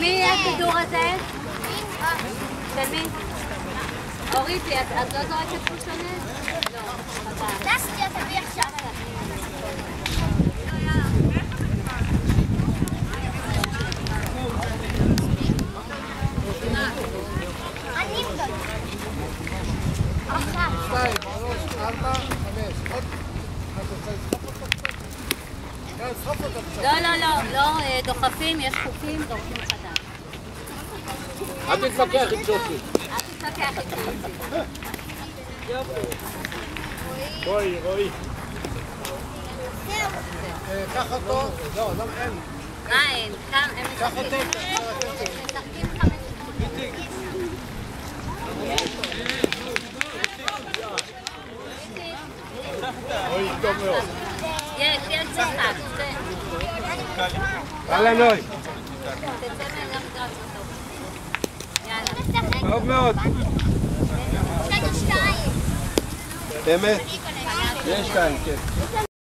מי הכדור הזה? של מי? אוריתי, את לא זורקת פושונט? לא, חבל. דסתי, תביא עכשיו. אני מבדוק. עכשיו. 2, 3, 4, 5. עוד. לא, דוחפים, יש חוקים, דוחפים חדש. אל תתווכח עם שופי. אל תתווכח איתי. רועי. קח אותו. לא, אין. מה אין? כאן הם קח אותו. משחקים 5. רועי, טוב מאוד. יש משחק. יאללה נוי. תצא מהמגרש אותו. יאללה. טוב מאוד. יש לנו 2. באמת? יש 2, כן.